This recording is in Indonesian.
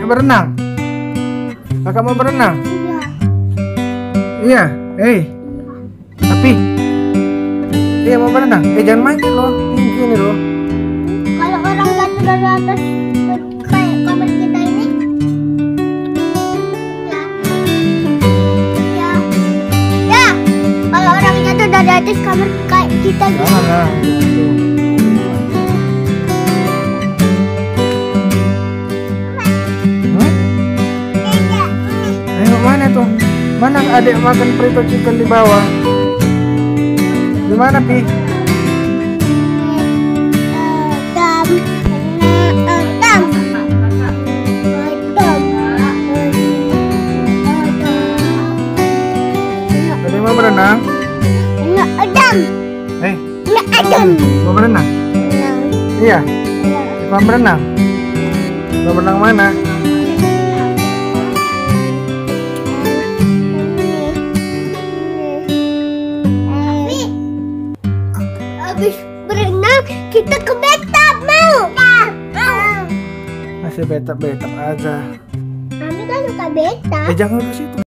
berenang? Kakak mau berenang? Iya. Tapi iya mau berenang. Jangan mancing loh, tinggi nih loh. Kalau orang jatuh dari atas kayak kamar kita ini, ya. Kalau orang jatuh dari atas kamar kayak kita gitu. Jangan lah. Mana tuh? Mana adik makan frito chicken di bawah? Di mana, Pi? Ada mau berenang? Mau berenang? Iya. Mau berenang? Mau berenang mana? Habis berenang kita ke bathtub mau? Masih betap-betap aja. Kami kan suka bathtub. Jangan ke situ.